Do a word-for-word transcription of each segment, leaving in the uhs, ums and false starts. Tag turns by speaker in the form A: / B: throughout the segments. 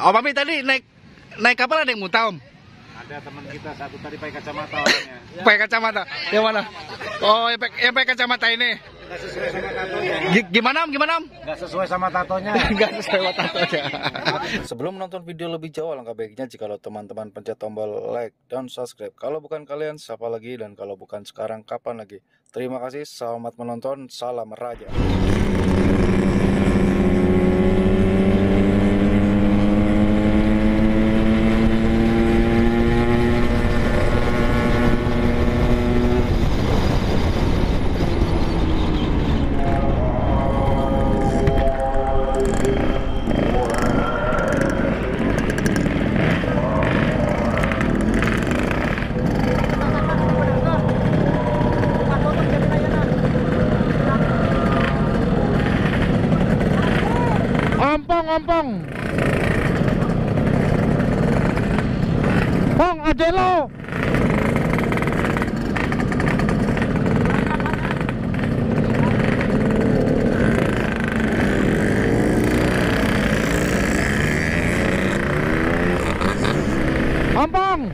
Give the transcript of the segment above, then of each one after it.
A: Oh, Mami tadi naik naik kapal ada yang muntah, Om?
B: Ada teman kita satu tadi pakai kacamata orangnya.
A: Pakai kacamata. Yang mana? Oh, yang pakai, yang pakai kacamata ini.
B: Nggak sesuai sama tatonya.
A: G- gimana Om? Gimana Om?
B: Nggak sesuai sama tatonya.
A: Nggak sesuai sama tatonya.
C: Sebelum menonton video lebih jauh, alangkah baiknya jika teman-teman pencet tombol like dan subscribe. Kalau bukan kalian, siapa lagi? Dan kalau bukan sekarang, kapan lagi? Terima kasih, selamat menonton, salam Raja.
D: Ompong, Pong, Adelo. Ompong.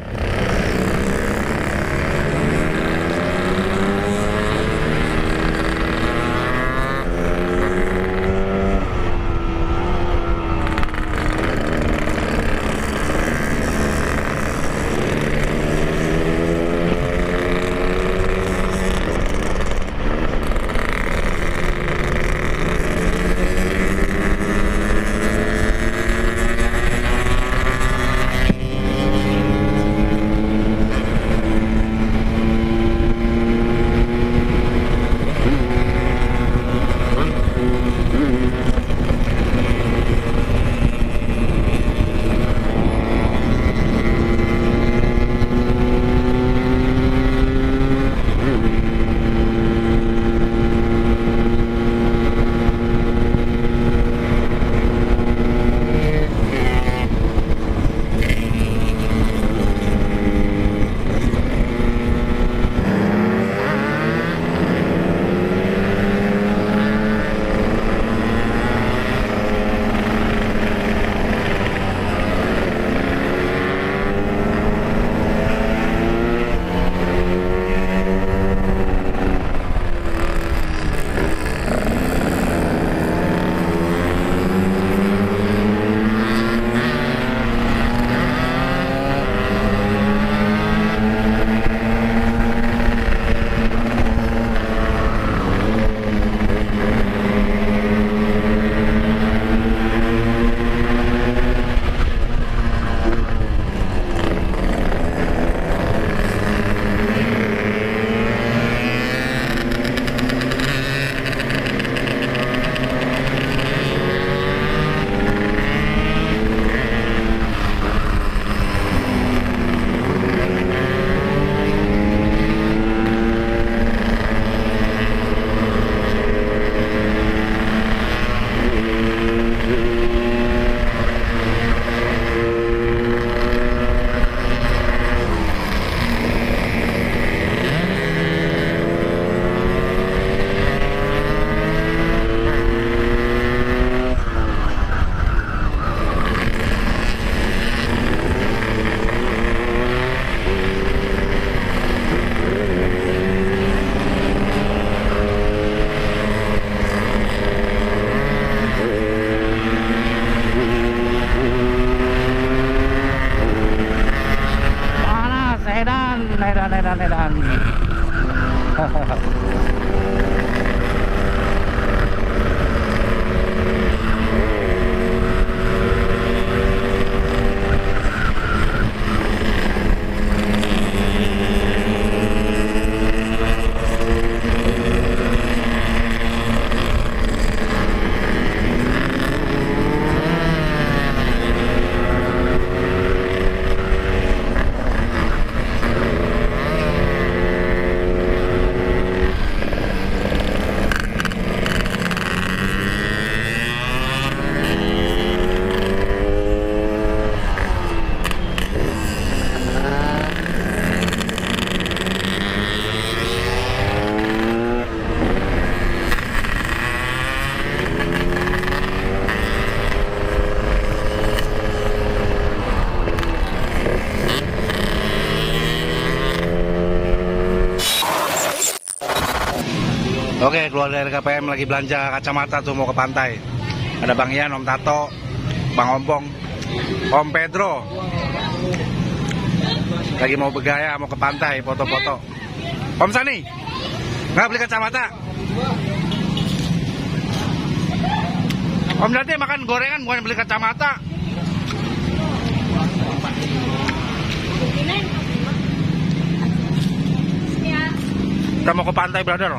D: Edan, edan, edan.
A: Oke, keluar dari K P M lagi belanja kacamata tuh mau ke pantai. Ada Bang Ian, Om Tato, Bang Ompong, Om Pedro. Lagi mau bergaya, mau ke pantai, foto-foto. Om Sani, nggak beli kacamata? Om Dati makan gorengan, bukan beli kacamata. Kita mau ke pantai, brother.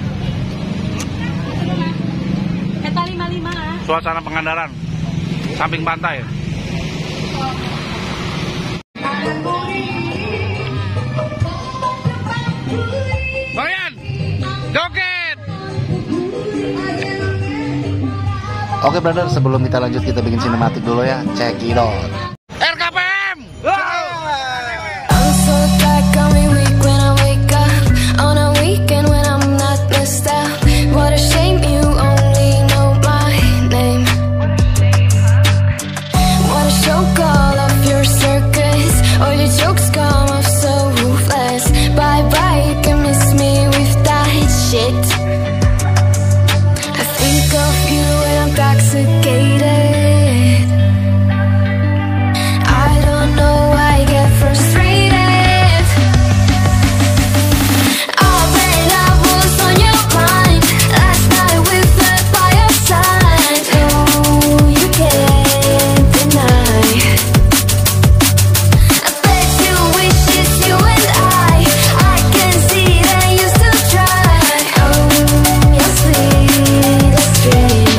E: Peta lima puluh lima.
A: Suasana Pangandaran, samping pantai. Bang Ian, joget.
C: Oke brother, sebelum kita lanjut kita bikin sinematik dulu ya. Check it out.
A: R K P M.
F: I'm so tired, got me weak when I wake up on a weekend when I'm not messed up. What a shame you only know my name. What a show, call off your circus. All your jokes come off so ruthless. Bye bye, you can miss me with that shit. I think of you when I'm intoxicated. I don't know why I get frustrated. I bet I was on your mind last night with the fire sign. Oh, you can't deny. I bet you wish it's you and I. I can see that you still try. Oh, your sweetest dream.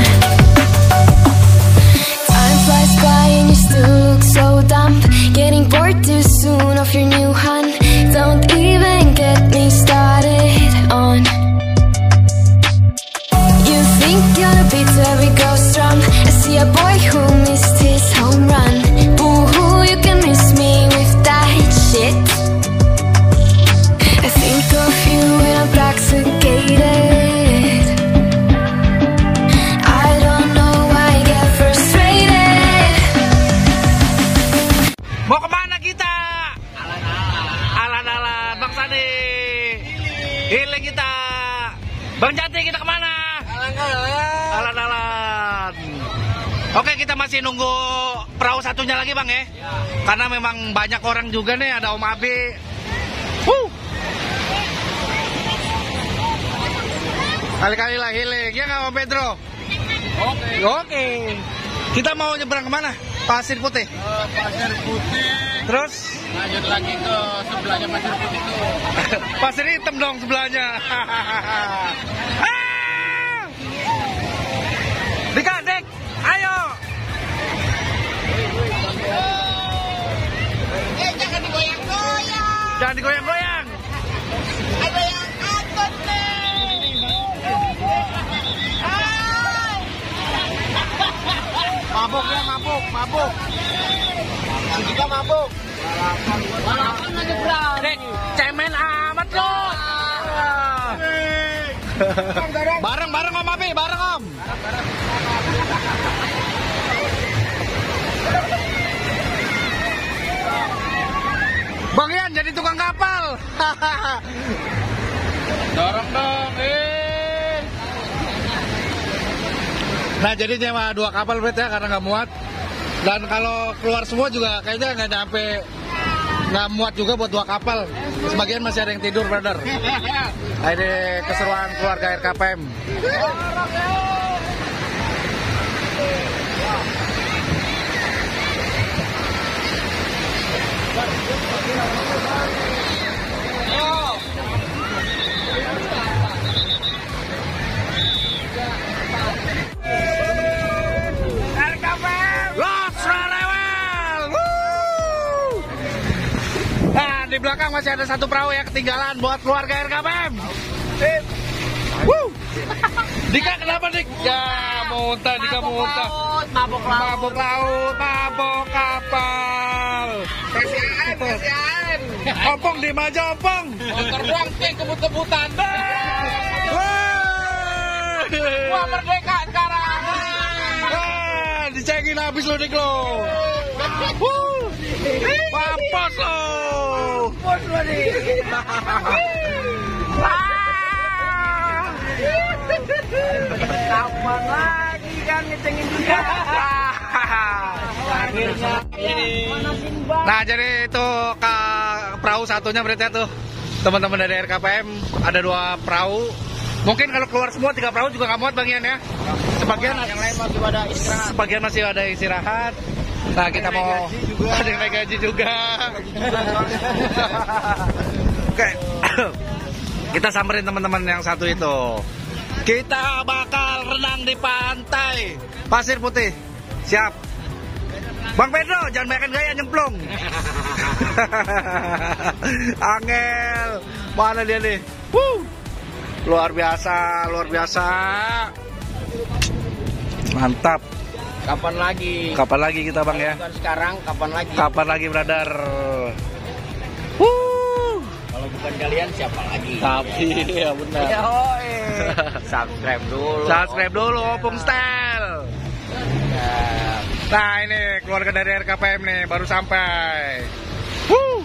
F: Time flies by and you still look so dumb. Getting bored too soon of your new hun. Don't even get me started on. You think you're the beat every girl strum. I see a boy who missed his home run. Boo-hoo, you can miss me with that shit. I think of you when I'm intoxicated. I don't know why I get frustrated.
A: Mau kemana kita? Alan-alan, Bang Sani. Healing kita. Bang Jati, kita kemana? Alan-alan. Oke, kita masih nunggu perahu satunya lagi Bang ya. Karena memang banyak orang juga nih, ada Om Abi. Huh. Kali-kali lah healing, ya nggak Om Pedro? Oke. Oke. Kita mau nyebrang kemana? Pasir Putih.
B: Pasir Putih.
A: Terus
B: Lanjut lagi ke sebelahnya Pasir Putih itu.
A: pasir hitam dong sebelahnya. Ah! Dika, Dik, ayo.
E: Eh, jangan digoyang-goyang.
A: Jangan digoyang-goyang.
E: Ada yang angkut nih. Hai.
B: Mabuk ya, mabuk, mabuk. Kita mabuk.
E: Balapan aja berani.
A: Dik, cemen amat lo. Bareng-bareng Om Abi, bareng Om. Bang Ian jadi tukang kapal.
B: Dorong dong, eh.
A: Nah jadi nyewa dua kapal bet ya karena nggak muat. Dan kalau keluar semua juga kayaknya nggak nyampe, nggak muat juga buat dua kapal. Sebagian masih ada yang tidur brother. Nah, ini keseruan keluarga R K P M. Los Rarewel. Woo! Nah, di belakang masih ada satu perahu yang ketinggalan buat keluarga R K P M. Woo! Dika kenapa Dik? Ya muntah, Dika muntah.
E: Mabok laut.
A: Mabuk laut, mabuk kapal.
E: Kasihan, kasihan.
A: Opong di aja Opong.
E: Motor doang sih kebut-kebutan.
A: Wah,
E: Wah, merdeka sekarang.
A: Wah, dicengin habis lo Dik lo. Wuh, mampus lo.
E: Bos lo nih.
A: Ah.
B: lagi kan ngecengin juga. Akhirnya
A: Nah, jadi itu ke perahu satunya berarti tuh. Teman-teman dari R K P M ada dua perahu. Mungkin kalau keluar semua tiga perahu juga nggak muat bagian ya. Sebagian
B: yang lain masih pada istirahat.
A: sebagian masih ada istirahat. Nah, kita mau ada yang naik gaji juga. Oke. Kita samperin teman-teman yang satu itu. Kita bakal renang di pantai Pasir Putih. Siap. Bang Pedro, jangan makan gaya nyemplung. Angel, mana dia nih? Wuh. Luar biasa, luar biasa. Mantap.
B: Kapan lagi?
A: Kapan lagi kita Bang ya?
B: Bukan sekarang, kapan lagi?
A: Kapan lagi, brother? Wuh.
B: Kalau bukan kalian siapa lagi?
A: Tapi ya benar.
B: Yoi. Subscribe dulu.
A: Subscribe dulu, Opung Style. Nah, ini keluarga dari R K P M nih baru sampai. Wuh.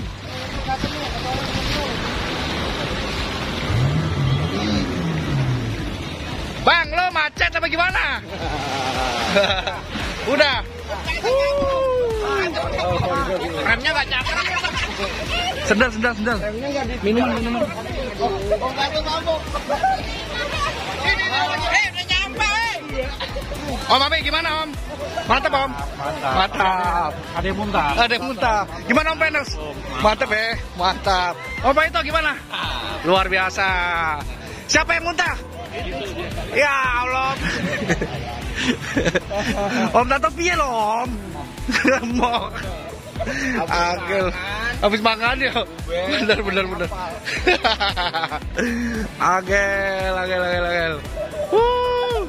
A: Bang, lo macet apa gimana? Udah.
B: Remnya gak nyampe.
A: Sendal, sendal, sendal. Minuman, minuman.
B: Eh, udah nyampe.
A: Om Abi gimana Om? Mantap Om? Mantap.
D: Ada yang muntah.
A: Ada yang muntah. Gimana Om Penos? Mantap ya, mantap. Om Pak itu gimana? Luar biasa. Siapa yang muntah? Ya Allah. Om Tato piye lo Om? Mau Agil. Habis makan ya. Bener bener bener. Agil, agil, agil, agil. Wuh.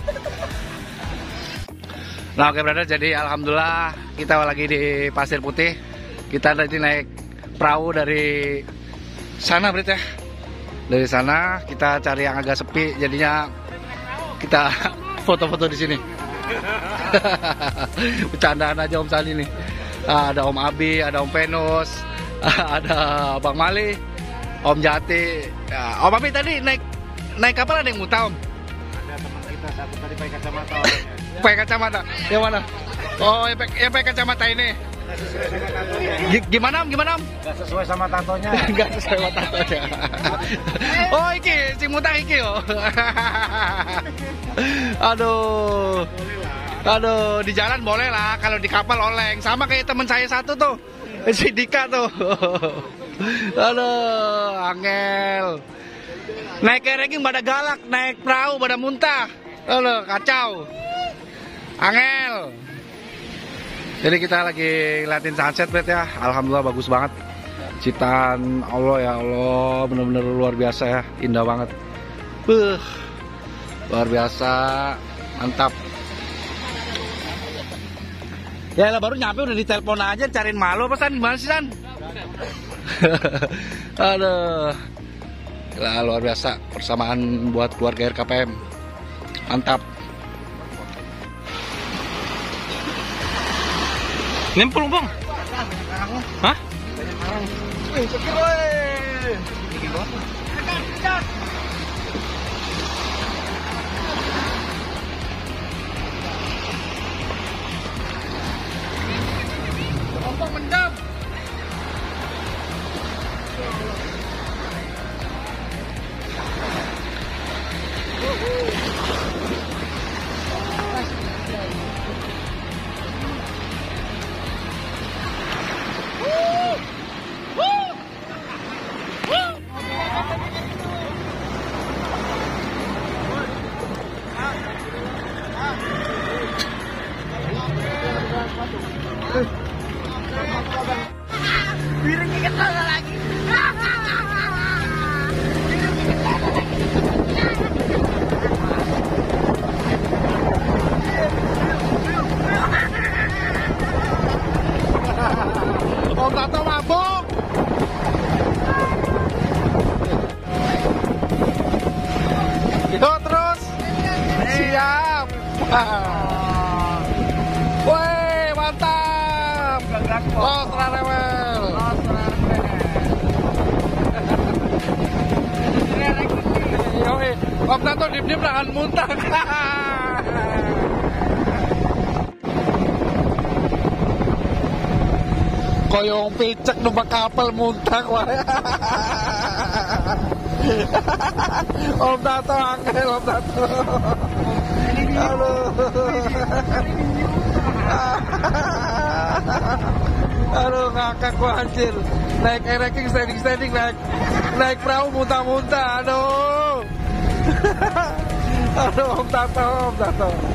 A: Nah oke brother, jadi alhamdulillah kita lagi di Pasir Putih. Kita tadi naik perahu dari sana berarti ya. Dari sana kita cari yang agak sepi, jadinya kita foto-foto di sini. Bercandaan aja Om Sani nih. Ada Om Abi, ada Om Penos, ada Bang Mali, Om Jati. Ya, Om Abi tadi naik naik kapal ada yang muntah Om?
D: Ada teman kita satu tadi pakai kacamata.
A: Pakai kacamata? Yang mana? Oh, yang pakai, yang pakai kacamata ini. G- gimana Om? Gimana Om?
D: Gak sesuai sama tatonya.
A: Gak sesuai sama tatonya. Oh, iki si muntah iki yo. Aduh. Aduh, di jalan boleh lah, kalau di kapal oleng. Sama kayak teman saya satu tuh, si Dika tuh. Aduh, angel. Naik ranking pada galak, naik perahu pada muntah. Aduh, kacau. Angel. Jadi kita lagi ngeliatin sunset bet ya. Alhamdulillah bagus banget. Ciptaan Allah ya Allah, bener-bener luar biasa ya, indah banget. Buh, luar biasa, mantap. Ya lah baru nyampe udah ditelepon aja, cariin malu apa San? Gimana sih San? Aduh, lah luar biasa persamaan buat keluarga R K P M, mantap. Nempel bang? Hah? Mendam. Om Tato mabuk. Yo terus. Siap. Woi, mantap. Oh, serarewel. Yoi, Om Tato dip-dip jangan muntah. koyong picek numpak kapal muntah wae. Om Tato angel, Om Tato. Aduh. Aduh, ngakak gua anjir. Naik ranking standing standing naik naik perahu muntah-muntah. Aduh. Aduh, Om Tato, Om Tato.